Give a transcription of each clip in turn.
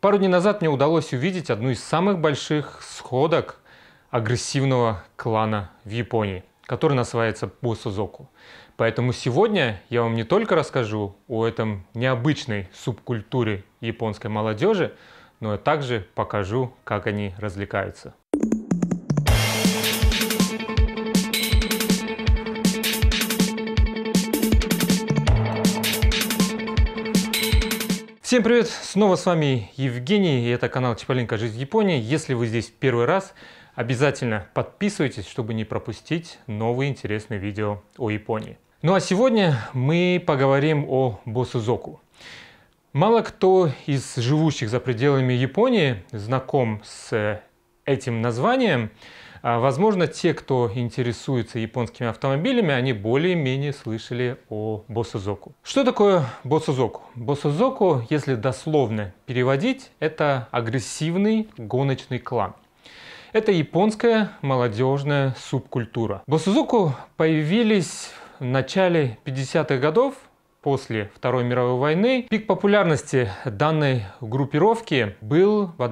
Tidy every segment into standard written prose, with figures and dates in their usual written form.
Пару дней назад мне удалось увидеть одну из самых больших сходок агрессивного клана в Японии, который называется Босозоку. Поэтому сегодня я вам не только расскажу о этом необычной субкультуре японской молодежи, но и также покажу, как они развлекаются. Всем привет! Снова с вами Евгений, и это канал Чиполлинко Жизнь в Японии. Если вы здесь в первый раз, обязательно подписывайтесь, чтобы не пропустить новые интересные видео о Японии. Ну а сегодня мы поговорим о Босозоку. Мало кто из живущих за пределами Японии знаком с этим названием. Возможно, те, кто интересуется японскими автомобилями, они более-менее слышали о Босозоку. Что такое Босозоку? Босозоку, если дословно переводить, это агрессивный гоночный клан. Это японская молодежная субкультура. Босозоку появились в начале 50-х годов, после Второй мировой войны. Пик популярности данной группировки был в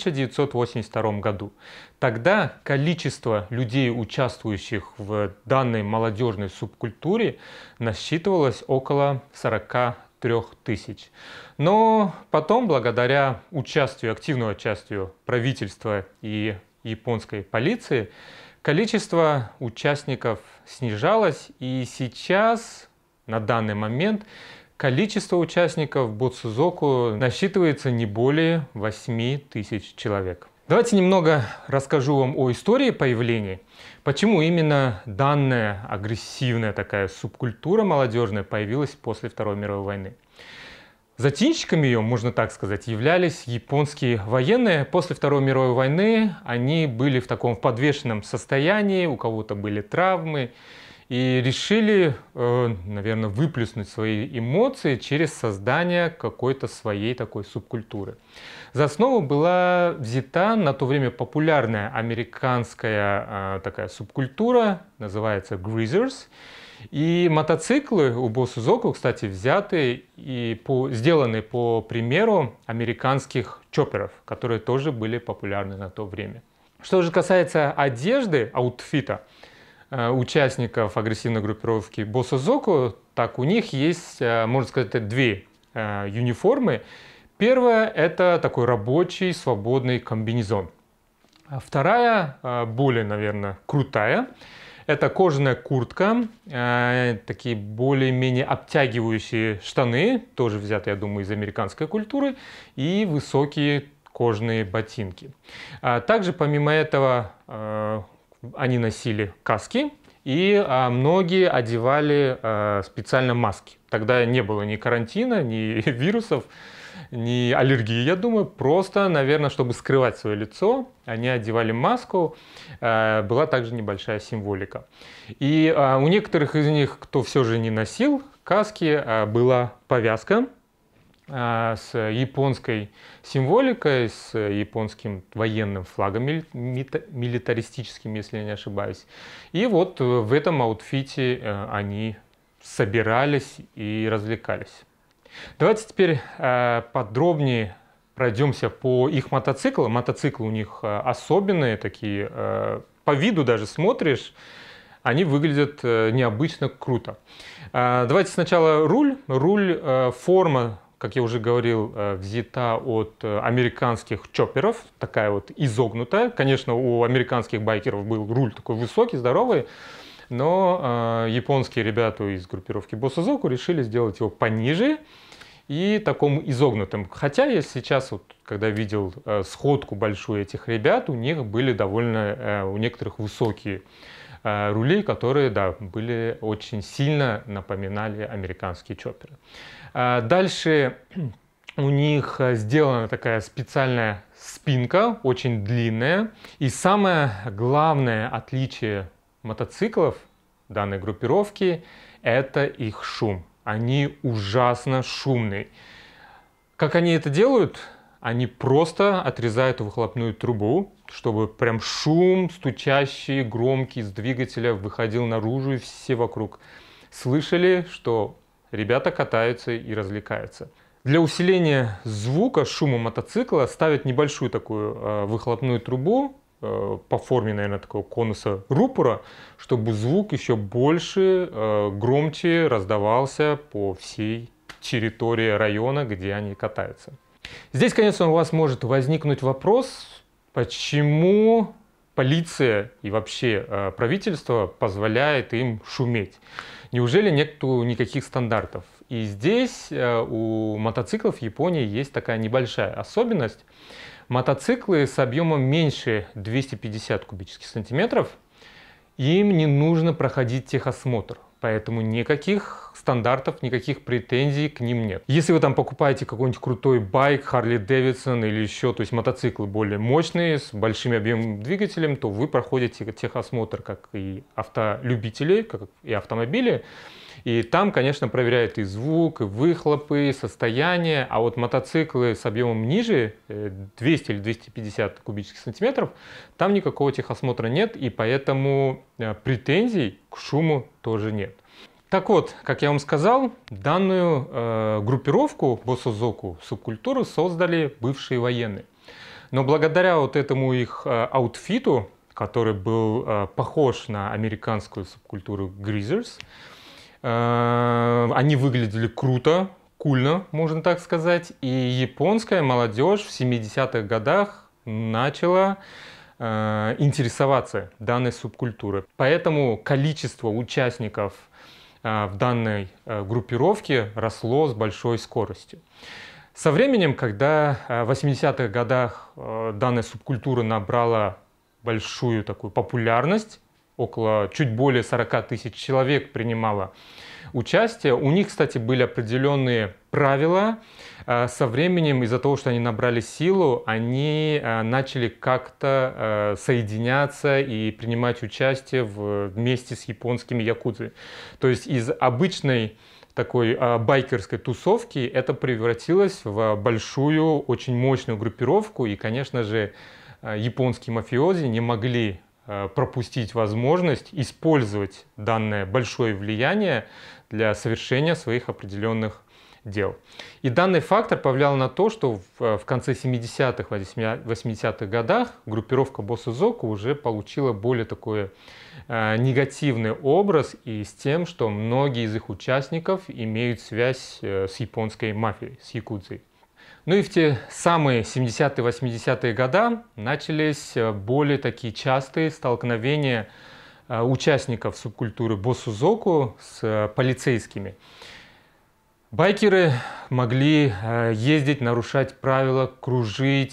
1982 году. Тогда количество людей, участвующих в данной молодежной субкультуре, насчитывалось около 43 тысяч. Но потом, благодаря активному участию правительства и японской полиции, количество участников снижалось, и сейчас, на данный момент, количество участников Босозоку насчитывается не более 8 тысяч человек. Давайте немного расскажу вам о истории появления, почему именно данная агрессивная такая субкультура молодежная появилась после Второй мировой войны. Зачинщиками ее, можно так сказать, являлись японские военные. После Второй мировой войны они были в таком подвешенном состоянии, у кого-то были травмы, и решили, наверное, выплеснуть свои эмоции через создание какой-то своей такой субкультуры. За основу была взята на то время популярная американская такая субкультура, называется Greasers. И мотоциклы у Босозоку, кстати, взяты и сделаны по примеру американских чопперов, которые тоже были популярны на то время. Что же касается одежды, аутфита участников агрессивной группировки Босозоку, так у них есть, можно сказать, две униформы. Первая – это такой рабочий свободный комбинезон. Вторая, более, наверное, крутая. Это кожаная куртка, такие более-менее обтягивающие штаны, тоже взятые, я думаю, из американской культуры, и высокие кожаные ботинки. Также, помимо этого, они носили каски, и многие одевали специально маски. Тогда не было ни карантина, ни вирусов, ни аллергии, я думаю. Просто, наверное, чтобы скрывать свое лицо, они одевали маску. Была также небольшая символика. И у некоторых из них, кто все же не носил каски, была повязка с японской символикой, с японским военным флагом милитаристическим, если я не ошибаюсь. И вот в этом аутфите они собирались и развлекались. Давайте теперь подробнее пройдемся по их мотоциклам. Мотоциклы у них особенные, такие, по виду даже смотришь, они выглядят необычно круто. Давайте сначала руль. Форма, как я уже говорил, взята от американских чопперов, такая вот изогнутая. Конечно, у американских байкеров был руль такой высокий, здоровый, но японские ребята из группировки Босозоку решили сделать его пониже и таком изогнутым. Хотя я сейчас, вот, когда видел сходку большую этих ребят, у них были довольно, у некоторых высокие рули, которые, да, были очень сильно напоминали американские чопперы. Дальше у них сделана такая специальная спинка, очень длинная. И самое главное отличие мотоциклов данной группировки – это их шум. Они ужасно шумные. Как они это делают? Они просто отрезают выхлопную трубу, чтобы прям шум стучащий, громкий из двигателя выходил наружу, и все вокруг слышали, что ребята катаются и развлекаются. Для усиления звука, шума мотоцикла ставят небольшую такую выхлопную трубу по форме, наверное, такого конуса рупора, чтобы звук еще больше, громче раздавался по всей территории района, где они катаются. Здесь, конечно, у вас может возникнуть вопрос, почему полиция и вообще правительство позволяет им шуметь. Неужели нету никаких стандартов? И здесь у мотоциклов в Японии есть такая небольшая особенность. Мотоциклы с объемом меньше 250 кубических сантиметров, им не нужно проходить техосмотр. Поэтому никаких стандартов, никаких претензий к ним нет. Если вы там покупаете какой-нибудь крутой байк, Harley Davidson или еще, то есть мотоциклы более мощные, с большим объемом двигателем, то вы проходите техосмотр, как и автолюбители, как и автомобили. И там, конечно, проверяют и звук, и выхлопы, и состояние. А вот мотоциклы с объемом ниже 200 или 250 кубических сантиметров, там никакого техосмотра нет, и поэтому претензий к шуму тоже нет. Так вот, как я вам сказал, данную группировку Босозоку, субкультуру, создали бывшие военные. Но благодаря вот этому их аутфиту, который был похож на американскую субкультуру Greasers, они выглядели круто, кульно, можно так сказать. И японская молодежь в 70-х годах начала интересоваться данной субкультурой. Поэтому количество участников в данной группировке росло с большой скоростью. Со временем, когда в 80-х годах данная субкультура набрала большую такую популярность, чуть более 40 тысяч человек принимало участие. У них, кстати, были определенные правила. Со временем, из-за того, что они набрали силу, они начали как-то соединяться и принимать участие вместе с японскими якудзой. То есть из обычной такой байкерской тусовки это превратилось в большую, очень мощную группировку. И, конечно же, японские мафиози не могли пропустить возможность использовать данное большое влияние для совершения своих определенных дел. И данный фактор повлиял на то, что в конце 70-х, 80-х годах группировка Босозоку уже получила более такой негативный образ, и с тем, что многие из их участников имеют связь с японской мафией, с якудзой. Ну и в те самые 70-е, 80-е годы начались более такие частые столкновения участников субкультуры Босозоку с полицейскими. Байкеры могли ездить, нарушать правила, кружить,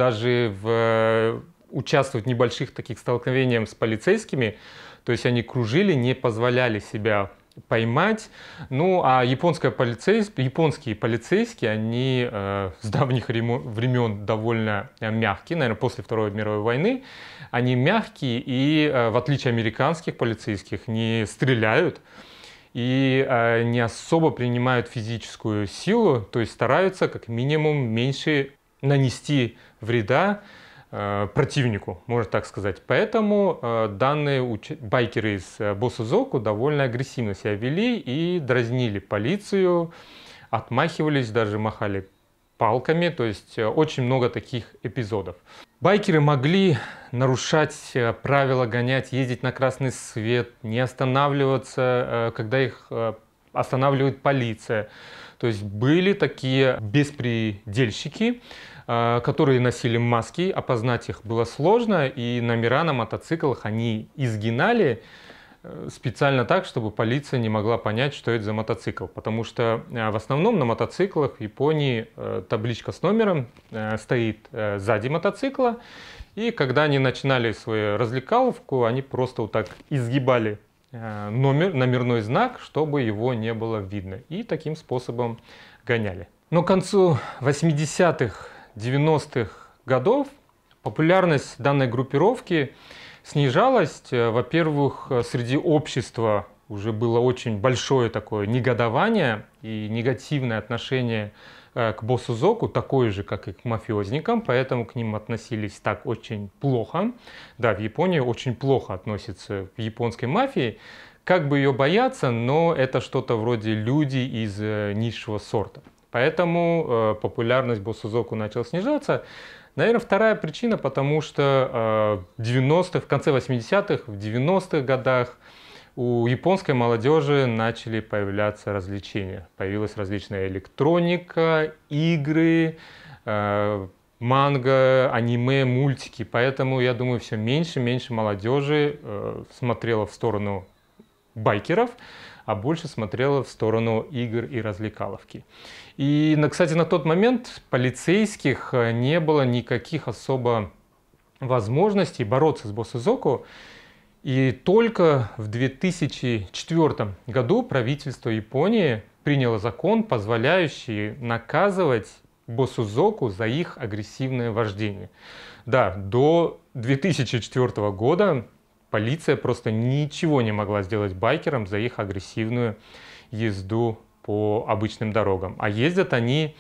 даже участвовать в небольших таких столкновениях с полицейскими. То есть они кружили, не позволяли себя поймать. Ну, а японские полицейские, они с давних времен довольно мягкие, наверное, после Второй мировой войны. Они мягкие и, в отличие от американских полицейских, не стреляют и не особо принимают физическую силу, то есть стараются как минимум меньше нанести вреда противнику, можно так сказать. Поэтому данные байкеры из Босозоку довольно агрессивно себя вели и дразнили полицию, отмахивались, даже махали палками, то есть очень много таких эпизодов. Байкеры могли нарушать правила, гонять, ездить на красный свет, не останавливаться, когда их останавливает полиция. То есть были такие беспредельщики, которые носили маски, опознать их было сложно, и номера на мотоциклах они изгинали специально так, чтобы полиция не могла понять, что это за мотоцикл. Потому что в основном на мотоциклах в Японии табличка с номером стоит сзади мотоцикла, и когда они начинали свою развлекаловку, они просто вот так изгибали номерной знак, чтобы его не было видно, и таким способом гоняли. Но к концу 80-х, 90-х годов популярность данной группировки снижалась. Во-первых, среди общества уже было очень большое такое негодование и негативное отношение к Босозоку, такое же, как и к мафиозникам, поэтому к ним относились так очень плохо. Да, в Японии очень плохо относятся к японской мафии. Как бы ее бояться, но это что-то вроде люди из низшего сорта. Поэтому популярность Босузоку начала снижаться. Наверное, вторая причина, потому что в 90-х, в конце 80-х, в 90-х годах у японской молодежи начали появляться развлечения. Появилась различная электроника, игры, манго, аниме, мультики. Поэтому, я думаю, все меньше и меньше молодежи смотрела в сторону байкеров, а больше смотрела в сторону игр и развлекаловки. И, кстати, на тот момент полицейских не было никаких особо возможностей бороться с Босузоку. И только в 2004 году правительство Японии приняло закон, позволяющий наказывать Босузоку за их агрессивное вождение. Да, до 2004 года полиция просто ничего не могла сделать байкерам за их агрессивную езду по обычным дорогам. А ездят они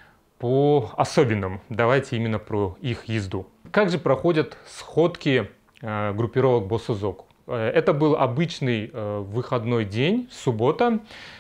по особенному. Давайте именно про их езду. Как же проходят сходки группировок Босузоку? Это был обычный выходной день, суббота.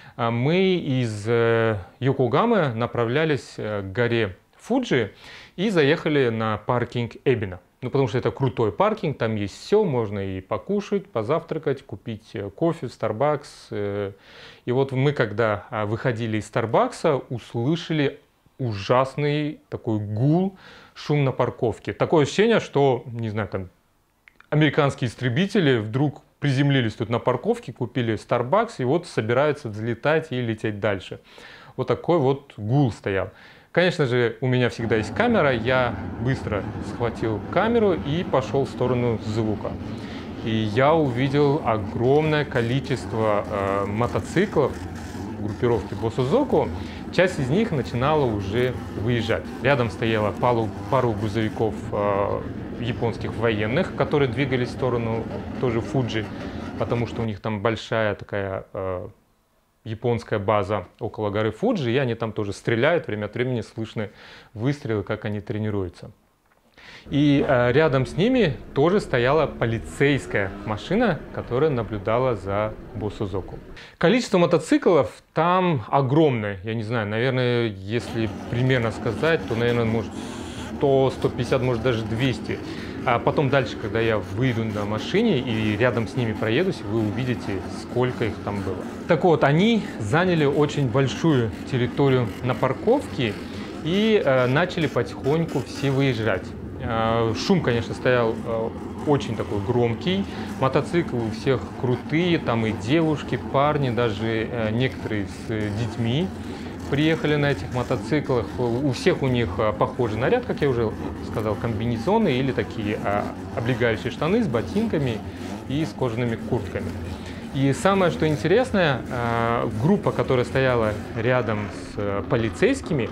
Мы из Йокогамы направлялись к горе Фуджи и заехали на паркинг Эбина. Ну, потому что это крутой паркинг, там есть все, можно и покушать, позавтракать, купить кофе в Starbucks. И вот мы, когда выходили из Starbucks, услышали ужасный такой гул, шум на парковке. Такое ощущение, что, не знаю, там американские истребители вдруг приземлились тут на парковке, купили Starbucks и вот собираются взлетать и лететь дальше. Вот такой вот гул стоял. Конечно же, у меня всегда есть камера, я быстро схватил камеру и пошел в сторону звука. И я увидел огромное количество мотоциклов группировки Босузоку. Часть из них начинала уже выезжать. Рядом стояла пару грузовиков японских военных, которые двигались в сторону тоже Фуджи, потому что у них там большая такая японская база около горы Фуджи, и они там тоже стреляют, время от времени слышны выстрелы, как они тренируются. И рядом с ними тоже стояла полицейская машина, которая наблюдала за Босузоку. Количество мотоциклов там огромное, я не знаю, наверное, если примерно сказать, то, наверное, может 100, 150, может даже 200. А потом дальше, когда я выйду на машине и рядом с ними проедусь, вы увидите, сколько их там было. Так вот, они заняли очень большую территорию на парковке и начали потихоньку все выезжать. Шум, конечно, стоял очень такой громкий. Мотоциклы у всех крутые, там и девушки, парни, даже некоторые с детьми приехали на этих мотоциклах. У всех у них похожий наряд, как я уже сказал, комбинезоны или такие облегающие штаны с ботинками и с кожаными куртками. И самое, что интересное, группа, которая стояла рядом с полицейскими,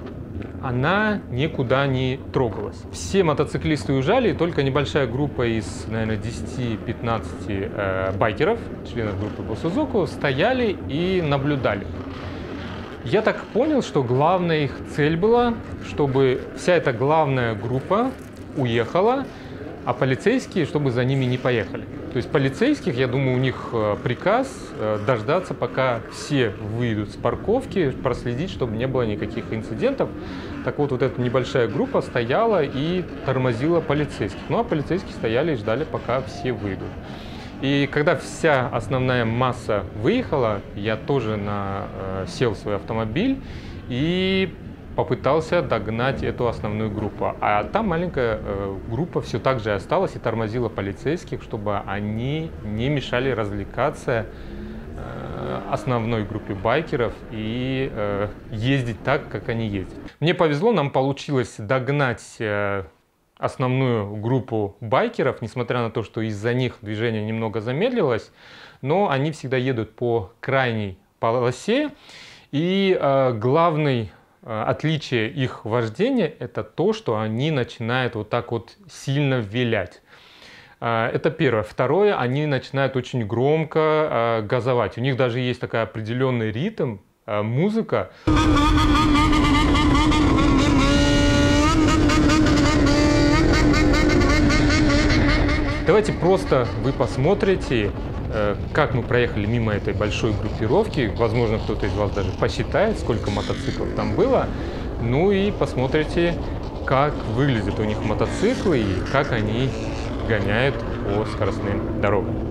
она никуда не трогалась. Все мотоциклисты уезжали, и только небольшая группа из, наверное, 10-15 байкеров, членов группы Босузоку, стояли и наблюдали. Я так понял, что главная их цель была, чтобы вся эта главная группа уехала, а полицейские, чтобы за ними не поехали. То есть полицейских, я думаю, у них приказ дождаться, пока все выйдут с парковки, проследить, чтобы не было никаких инцидентов. Так вот, вот эта небольшая группа стояла и тормозила полицейских. Ну а полицейские стояли и ждали, пока все выйдут. И когда вся основная масса выехала, я тоже сел в свой автомобиль и попытался догнать эту основную группу. А там маленькая группа все так же осталась и тормозила полицейских, чтобы они не мешали развлекаться основной группе байкеров и ездить так, как они ездят. Мне повезло, нам получилось догнать основную группу байкеров, несмотря на то, что из-за них движение немного замедлилось, но они всегда едут по крайней полосе, и главное отличие их вождения — это то, что они начинают вот так вот сильно вилять. Это первое. Второе, они начинают очень громко газовать. У них даже есть такой определенный ритм, музыка. Давайте просто вы посмотрите, как мы проехали мимо этой большой группировки. Возможно, кто-то из вас даже посчитает, сколько мотоциклов там было. Ну и посмотрите, как выглядят у них мотоциклы и как они гоняют по скоростным дорогам.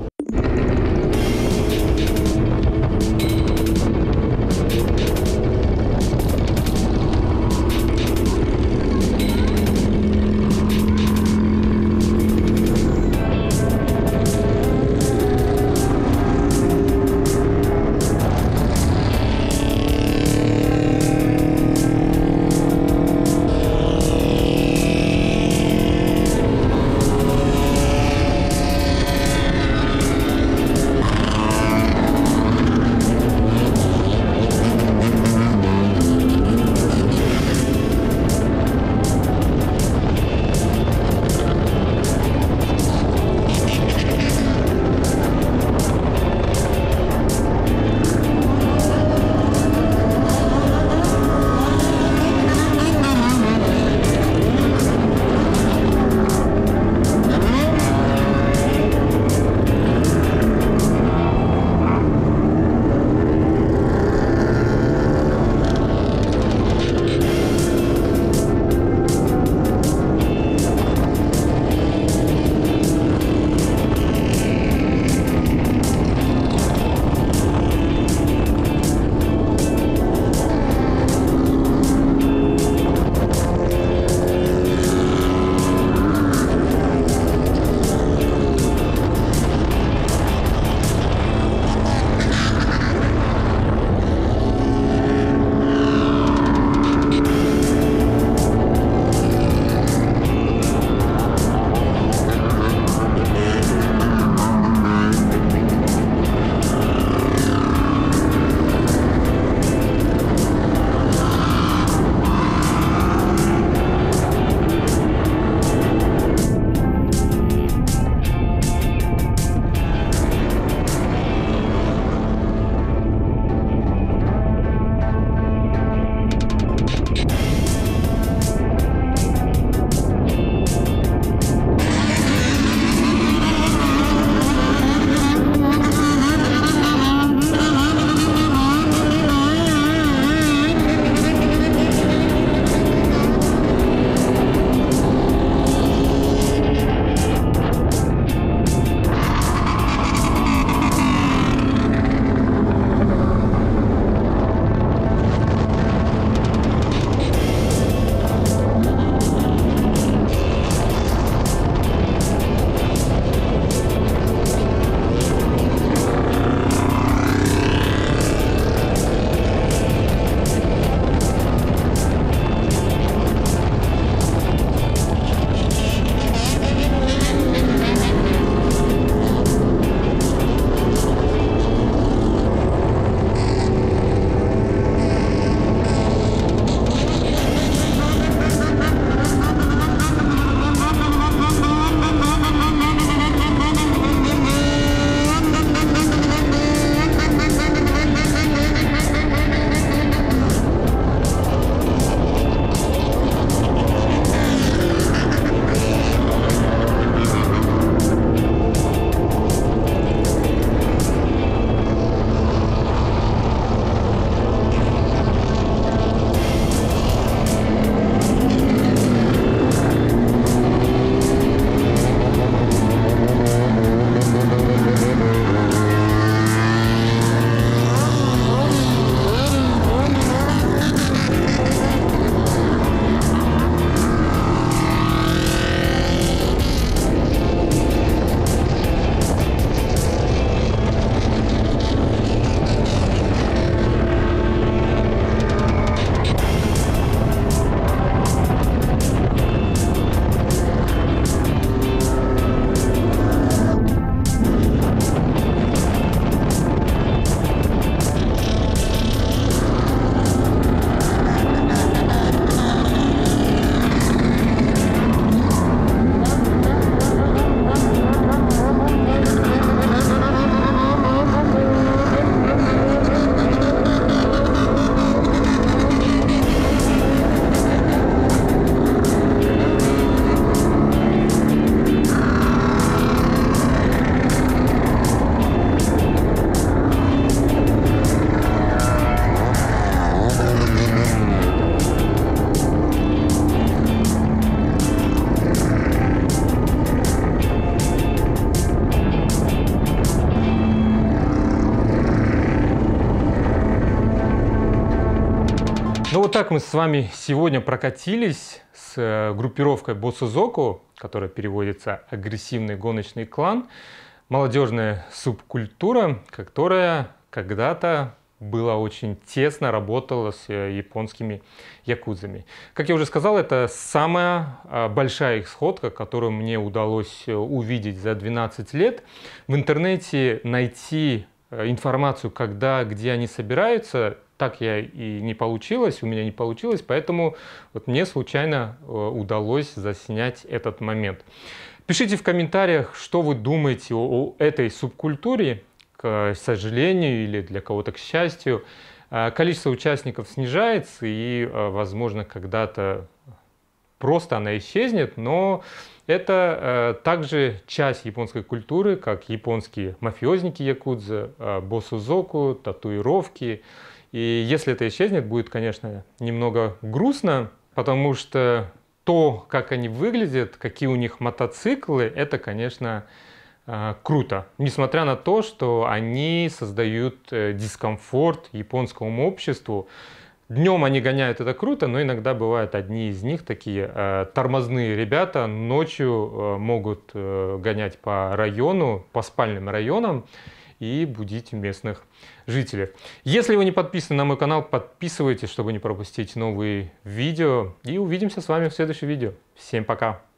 Итак, мы с вами сегодня прокатились с группировкой Боссузоку, которая переводится «агрессивный гоночный клан», молодежная субкультура, которая когда-то была очень тесно работала с японскими якудзами. Как я уже сказал, это самая большая их сходка, которую мне удалось увидеть за 12 лет. В интернете найти информацию, когда, где они собираются, так я и не получилось, у меня не получилось, поэтому вот мне случайно удалось заснять этот момент. Пишите в комментариях, что вы думаете о этой субкультуре. К сожалению или для кого-то к счастью, количество участников снижается и, возможно, когда-то просто она исчезнет, но это также часть японской культуры, как японские мафиозники якудза, боссузоку, татуировки. И если это исчезнет, будет, конечно, немного грустно, потому что то, как они выглядят, какие у них мотоциклы, это, конечно, круто. Несмотря на то, что они создают дискомфорт японскому обществу. Днем они гоняют, это круто, но иногда бывают одни из них такие тормозные ребята, ночью могут гонять по району, по спальным районам и будить местных жителей. Если вы не подписаны на мой канал, подписывайтесь, чтобы не пропустить новые видео. И увидимся с вами в следующем видео. Всем пока!